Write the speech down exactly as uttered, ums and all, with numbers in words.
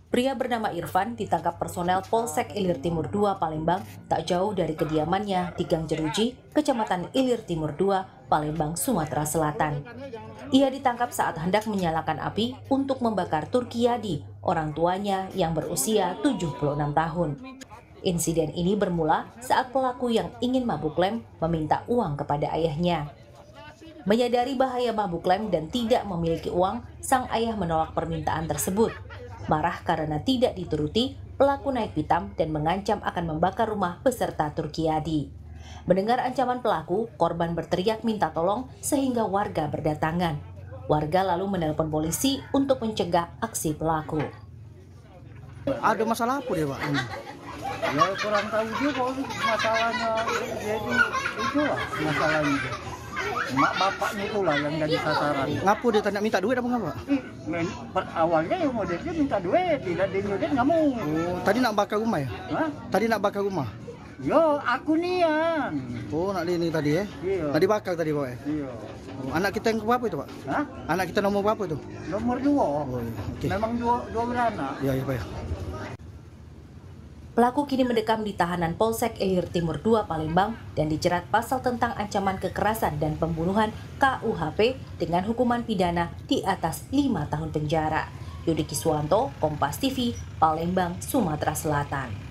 Pria bernama Irfan ditangkap personel Polsek Ilir Timur dua Palembang tak jauh dari kediamannya di Gang Jeruji, Kecamatan Ilir Timur dua, Palembang, Sumatera Selatan. Ia ditangkap saat hendak menyalakan api untuk membakar Turkiyadi, orang tuanya yang berusia tujuh puluh enam tahun. Insiden ini bermula saat pelaku yang ingin mabuk lem meminta uang kepada ayahnya. Menyadari bahaya mabuk lem dan tidak memiliki uang, sang ayah menolak permintaan tersebut. Marah karena tidak dituruti, pelaku naik pitam dan mengancam akan membakar rumah beserta Turkiyadi. Mendengar ancaman pelaku, korban berteriak minta tolong sehingga warga berdatangan. Warga lalu menelpon polisi untuk mencegah aksi pelaku. Ada masalah apa dia, Pak? Ya kurang tahu juga masalahnya, jadi itulah masalahnya. Mak bapaknya itulah yang jadi sasaran. Ngapu dia tanya minta duit apa ngapa? Men, per awalnya yang modelnya minta duit, tidak dinyudet nggak mau. Oh, tadi nak bakar rumah ya? Hah? Tadi nak bakar rumah? Yo, aku nian. Oh, nak ini tadi ya? Iya. Tadi bakar tadi, Pak. Iya. Oh, anak kita yang berapa itu, Pak? Hah? Anak kita nomor berapa itu? Nomor dua. Oh, iya. Oke. Memang dua dua beranak. Iya, iya, Pak. Ya. Pelaku kini mendekam di tahanan Polsek Ilir Timur dua Palembang dan dijerat pasal tentang ancaman kekerasan dan pembunuhan K U H P dengan hukuman pidana di atas lima tahun penjara. Yudi Kiswanto, Kompas T V, Palembang, Sumatera Selatan.